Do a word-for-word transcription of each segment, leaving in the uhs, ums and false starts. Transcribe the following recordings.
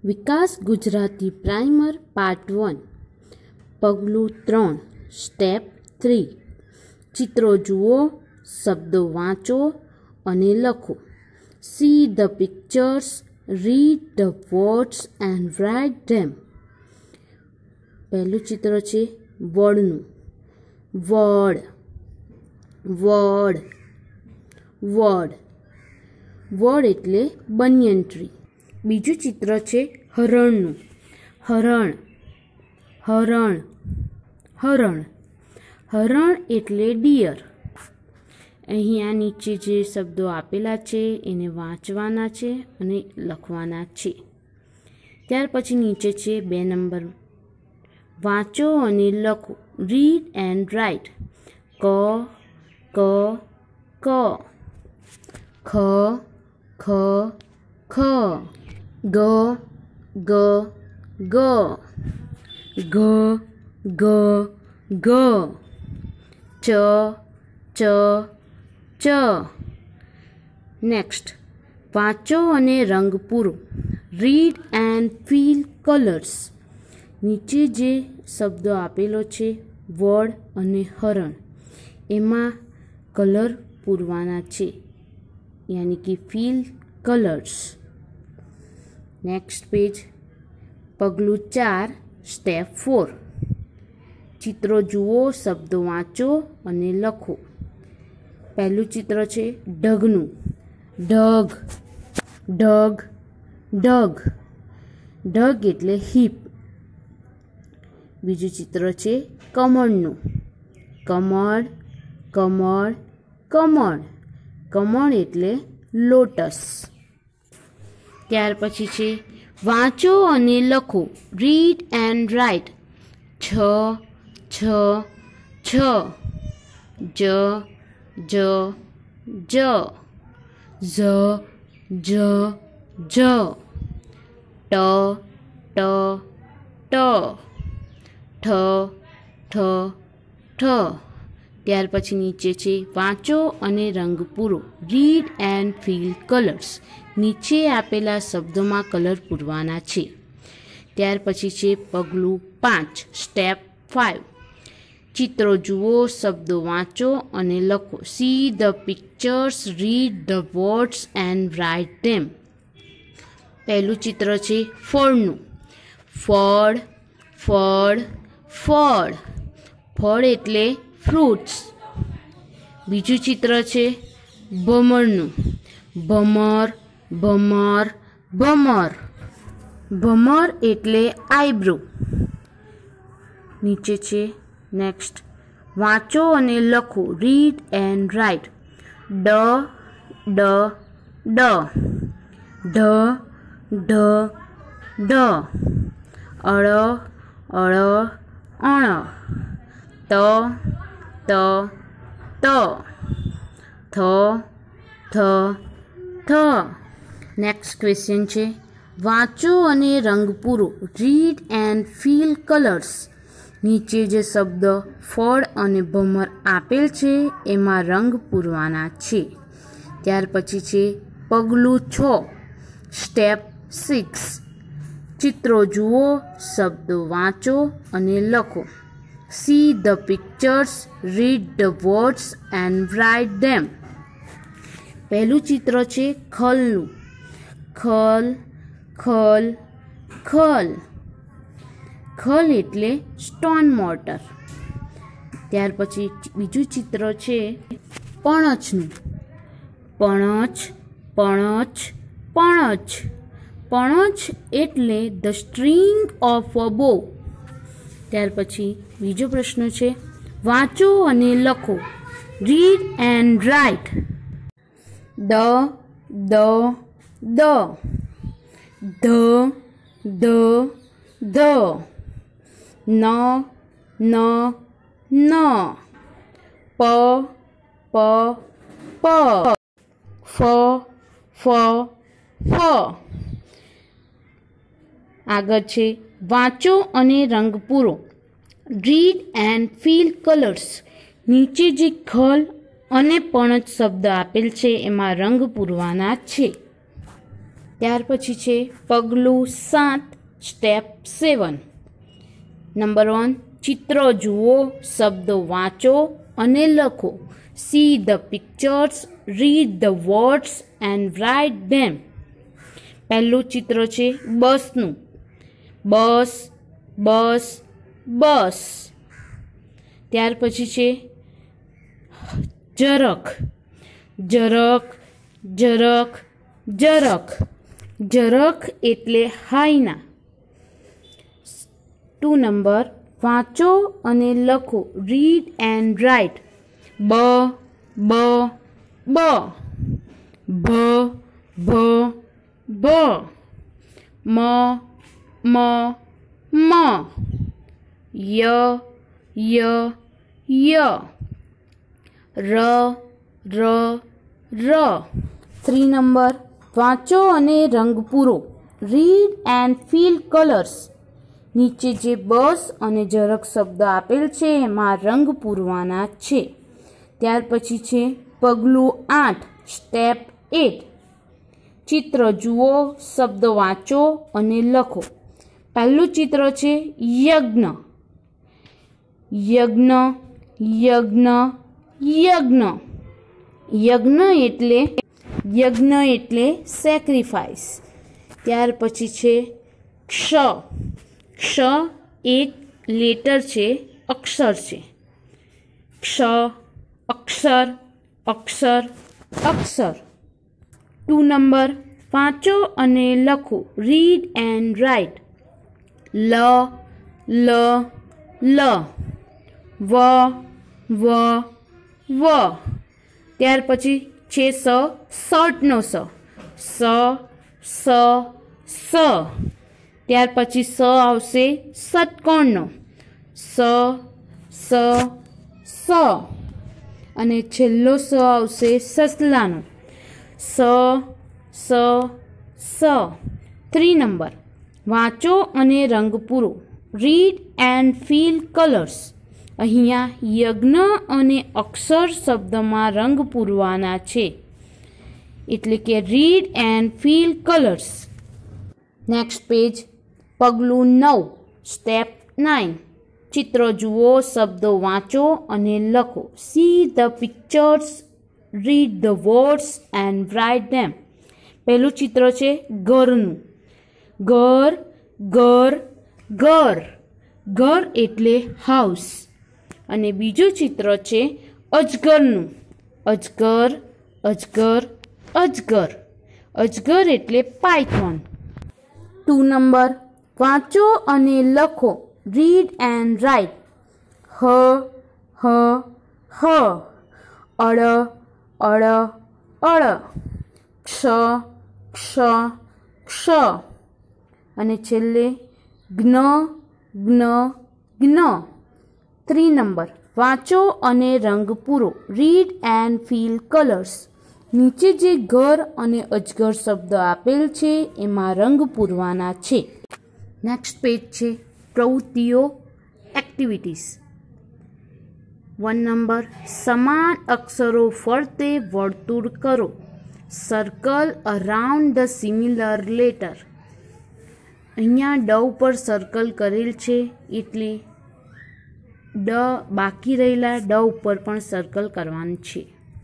વિકાસ Gujarati primer part one પગલું ત્રણ step three ચિત્રો જુઓ, શબ્દો વાંચો અને લખો. See the pictures, read the words and write them. પહેલું ચિત્ર છે વડનું. વડ વડ વડ વડ એટલે બનિયન ટ્રી. બીજું ચિત્ર છે હરણનું. હરણ હરણ હરણ હરણ એટલે ડિયર. અહીંયા નીચે જે શબ્દો આપેલા છે એને વાંચવાના છે અને લખવાના છે. ત્યાર પછી નીચે છે બે નંબર, વાંચો અને લખો. Read and write. ક ક ક ખ ખ ખ ગ ગ ગ ઘ ઘ ઘ ચ ચ ચ. નેક્સ્ટ, વાંચો અને રંગ પૂરો. Read and fill colours. નીચે જે શબ્દો આપેલો છે વડ અને હરણ, એમાં કલર પૂરવાના છે, યાની કે ફીલ કલર્સ. નેક્સ્ટ પેજ, પગલું ચાર સ્ટેપ ફોર. ચિત્રો જુઓ, શબ્દો વાંચો અને લખો. પહેલું ચિત્ર છે ઢગનું. ઢગ ઢગ ઢગ ઢગ એટલે હિપ. બીજું ચિત્ર છે કમળનું. કમળ કમળ કમળ કમળ એટલે લોટસ. ત્યાર પછી છે વાંચો અને લખો. Read and write. છ છ છ જ જ જ ઝ જ જ ટ ટ ટ ઠ ઠ ઠ. ત્યાર પછી નીચે છે વાંચો અને રંગ પૂરો. Read and fill colours. નીચે આપેલા શબ્દોમાં કલર પૂરવાના છે. ત્યાર પછી છે પગલું પાંચ સ્ટેપ ફાઇવ. ચિત્રો જુઓ, શબ્દો વાંચો અને લખો. See the pictures, read the words and write them. પહેલું ચિત્ર છે ફળનું. ફળ ફળ ફળ ફળ એટલે ફ્રૂટ્સ. બીજું ચિત્ર છે ભમરનું. ભમર ભમર ભમર ભમર એટલે આઈબ્રો. નીચે છે નેક્સ્ટ, વાંચો અને લખો. Read and write. ડ ડ ડ ઢ ઢ ઢ અળ અળ અણ ત ત ત થ થ થ. નેક્સ્ટ ક્વેશ્ચન છે વાંચો અને રંગ પૂરો. Read and fill colours. નીચે જે શબ્દ ફળ અને ભમર આપેલ છે એમાં રંગ પૂરવાના છે. ત્યાર પછી છે પગલું છ સ્ટેપ સિક્સ. ચિત્રો જુઓ, શબ્દો વાંચો અને લખો. See the pictures, read the words and write them. પહેલું ચિત્ર છે ખલનું. ખલ ખલ ખલ ખલ એટલે સ્ટોન મોર્ટર. ત્યાર પછી બીજું ચિત્ર છે પણછનું. પણછ પણછ પણછ પણછ એટલે ધ સ્ટ્રિંગ ઓફ અ બો. ત્યાર પછી બીજો પ્રશ્ન છે વાંચો અને લખો. Read and write. દ દ દ ધ ધ ધ ન ન ન પ પ પ ફ ફ ફ. આગળ છે વાંચો અને રંગ પૂરો. Read and fill colours. નીચે જે ખલ અને પણછ શબ્દ આપેલ છે એમાં રંગ પૂરવાના છે. ત્યાર પછી છે પગલું સાત સ્ટેપ સેવન. નંબર વન, ચિત્રો જુઓ, શબ્દો વાંચો અને લખો. See the pictures, read the words and write them. પહેલું ચિત્ર છે બસનું. બસ, બસ, બસ. ત્યાર પછી છે જરાક. જરાક, જરાક, જરાક. જરાક એટલે હાઈના. ટુ નંબર, વાંચો અને લખો. Read and write. બ, બ, બ. ભ, ભ, ભ. મ, મ, મ. ય, ય, ય. ર, ર, ર. થ્રી નંબર, વાંચો અને રંગ પૂરો. Read and fill colours. નીચે જે બસ અને જરાક શબ્દ આપેલ છે એમાં રંગ પૂરવાના છે. ત્યાર પછી છે પગલું આઠ સ્ટેપ એટ. ચિત્ર જુઓ, શબ્દ વાંચો અને લખો. પહેલું ચિત્ર છે યજ્ઞ. યજ્ઞ, યજ્ઞ, યજ્ઞ. યજ્ઞ એટલે યજ્ઞ એટલે સેક્રિફાઈસ. ત્યાર પછી છે ક્ષ. ક્ષ એક લેટર છે, અક્ષર છે. ક્ષ, અક્ષર, અક્ષર, અક્ષર. ટુ નંબર, વાંચો અને લખો. Read and write. લ, લ, લ. વ, વ, વ. ત્યાર પછી છે સ, શર્ટનો સ. સ, સ, સ. ત્યાર પછી સ આવશે ષટકોણનો. સ, સ, સ. અને છેલ્લો સ આવશે સસલાનો. સ, સ, સ. થ્રી નંબર, વાંચો અને રંગ પૂરો. Read and fill colours. અહીંયા યજ્ઞ અને અક્ષર શબ્દમાં રંગ પૂરવાના છે, એટલે કે read and fill colours. Next page, પગલું નવ સ્ટેપ નાઇન. ચિત્રો જુઓ, શબ્દો વાંચો અને લખો. See the pictures, read the words and write them. પહેલું ચિત્ર છે ઘરનું. ઘર, ઘર, ઘર. ઘર એટલે હાઉસ. અને બીજું ચિત્ર છે અજગરનું. અજગર, અજગર, અજગર. અજગર એટલે પાયથોન. ટુ નંબર, વાંચો અને લખો. Read and write. હ, હ, હ. અળ, અળ, અળ. ક્ષ, ક્ષ, ક્ષ. અને છેલ્લે જ્ઞ, જ્ઞ, જ્ઞ. થ્રી નંબર, વાંચો અને રંગ પૂરો. Read and fill colours. નીચે જે ઘર અને અજગર શબ્દ આપેલ છે એમાં રંગ પૂરવાના છે. નેક્સ્ટ પેજ છે પ્રવૃત્તિઓ, એક્ટિવિટીઝ. વન નંબર, સમાન અક્ષરો ફરતે વર્તુળ કરો. Circle around the similar letter. અહીંયા ડ ઉપર સર્કલ કરેલ છે, એટલે ડ બાકી રહેલા ડ ઉપર પણ સર્કલ કરવાનું છે.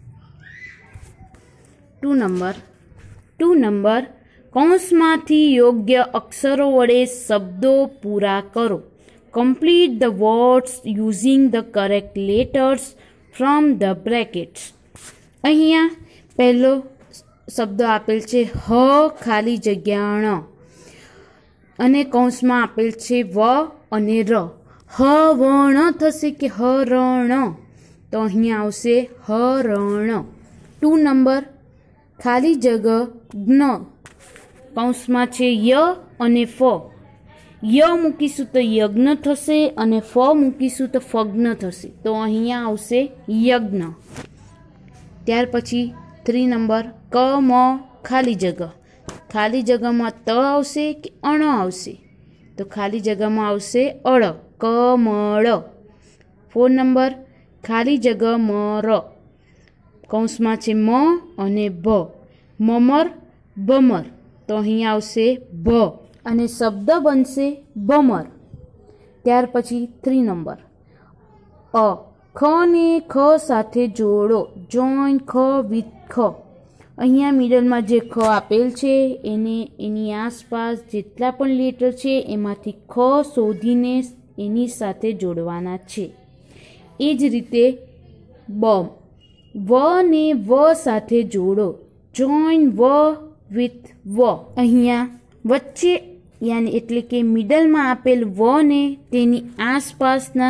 ટુ નંબર ટુ નંબર કૌંસમાંથી યોગ્ય અક્ષરો વડે શબ્દો પૂરા કરો. Complete the words using the correct letters from the brackets. અહીંયા પહેલો શબ્દ આપેલ છે હ ખાલી જગ્યા ણ, અને કૌંસમાં આપેલ છે વ અને ર. હ વણ થશે કે હ રણ? તો અહીંયા આવશે હ રણ. ટુ નંબર, ખાલી જગ્યા જ્ઞ. કૌંસમાં છે ય અને ફ. ય મૂકીશું તો યજ્ઞ થશે, અને ફ મૂકીશું તો ફગ્ન થશે. તો અહીંયા આવશે યજ્ઞ. ત્યાર પછી થ્રી નંબર, ક મ ખાલી જગ્યા. ખાલી જગ્યામાં ત આવશે કે અણ આવશે? તો ખાલી જગ્યામાં આવશે અળ, કમળ. ફોર નંબર, ખાલી જગ્યા મ ર. કૌંસમાં છે મ અને ભ. મમર, ભમર. तो अहीं आवशे भ अने शब्द बनशे भमर। त्यार पछी थ्री नंबर अ ख ने ख साथे जोड़ो, जॉइन ख विथ ख। अहींया मिडलमां जे ख आपेल छे एने एनी आसपास जेटला पण लेटर छे एमांथी ख शोधीने एनी साथे जोड़वाना छे। ए ज रीते ब व ने व साथे जोड़ो, जॉइन व विथ व। अहींया वच्चे यानी एटले के मिडल में आपेल व ने तेनी आसपासना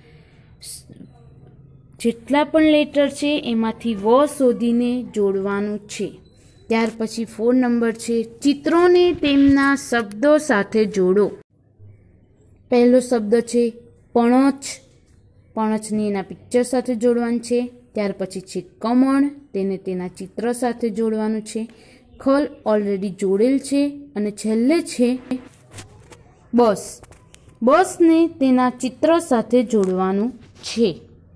जेटला पण लेटर छे एमांथी व शोधीने जोड़वानुं छे। त्यार पछी फोर नंबर छे चित्रोने तेमना शब्दों साथे जोड़ो। पहलो शब्द छे पणछ, पणछने एना पिक्चर साथे जोड़वानुं छे। त्यार पछी छे कमळ, तेने तेना चित्र साथे जोड़वानुं छे। खल ऑलरेडी जोड़ेल छे अने छेल्ले छे बस, बस ने तेना चित्र साथे जोड़वानुं छे।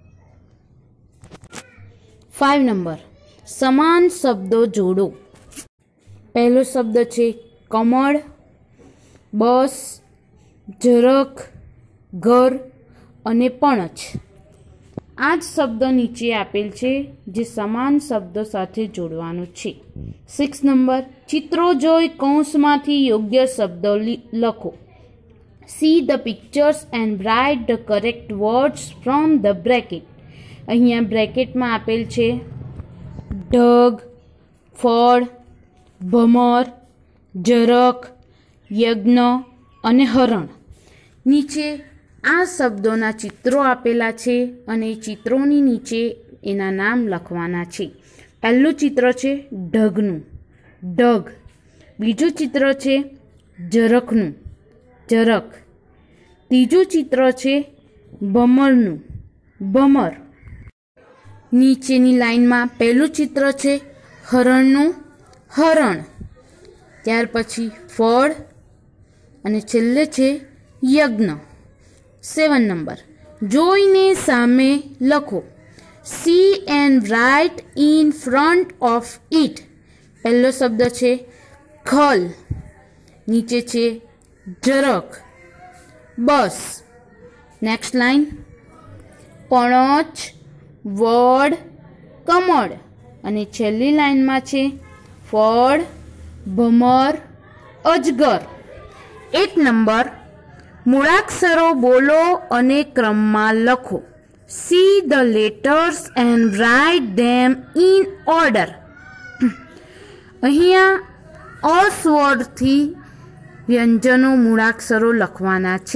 फाइव नंबर समान शब्दों जोड़ो। पहलो शब्द छे कमळ, बस, जरख, घर अने पणछ। आज शब्द नीचे आपेल छे जे समान शब्दों साथे जोड़वानुं छे। सिक्स नंबर चित्रो जोई कौंसमांथी योग्य शब्दों लखो। See the pictures and write the correct words from the bracket. अहींया ब्रेकेट में आपेल छे ढग, फळ, भमर, जरख, यज्ञ अने हरण। नीचे आ शब्दों चित्रों आपेला छे अने चित्रोनी नीचे एना नाम लखवाना छे। पहलू चित्र छे ढगनु, ढग। बीजू चित्र छे जरखनु, जरख। तीजू चित्र छे भमरनु, भमर। नीचेनी लाइन में पहलू चित्र छे हरणनु, हरण। त्यार पछी फळ अने छेल्ले छे यज्ञ। सेवन नंबर जोईने सामे लखो। See and write in front of it. पहलो शब्द छे खल, नीचे छे जरख, बस। नेक्स्ट लाइन पणछ, वड, कमळ अने छेल्ली लाइन में छे फळ, भमर, अजगर। एक नंबर मूळाक्षरो बोलो अने क्रम में लखो। See the letters and write them in order. अहींया अ स्वर थी व्यंजनो मूळाक्षरो लखवाना छे,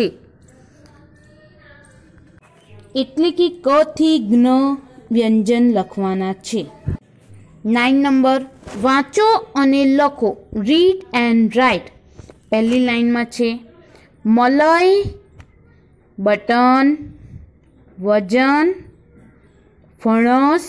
एटले कि क थी ज्ञ व्यंजन लखवाना छे। नाइन नंबर वाँचो अने लखो। Read and write. पहली लाइन में छे मलय, बटन, वजन, फणस,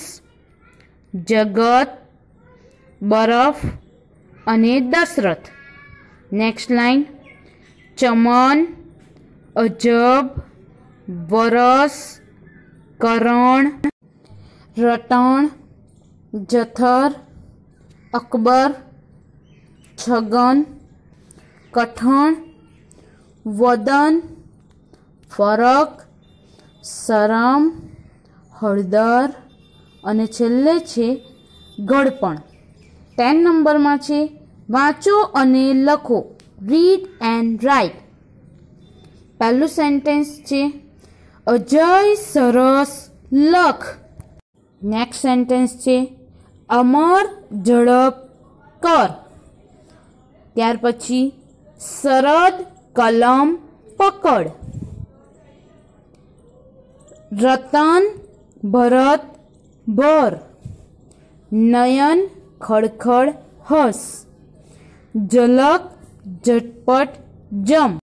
जगत, बरफ अने दशरथ। नेक्स्ट लाइन चमन, अजब, वरस, करण, रटण, जथर, अकबर, छगन, कठण, वदन, फरक, सरम, हळदर अने छेल्ले छे गड़पण। टेन नंबर में छे वाँचो अने लखो। Read and write. पहलू सेंटेन्स छे अजय सरस लख। नेक्स्ट सेंटेन्स छे अमर झड़प कर। त्यार पछी सरद कलम पकड़। रतन भरत भर। नयन खड़खड़ हस। झलक झटपट जम।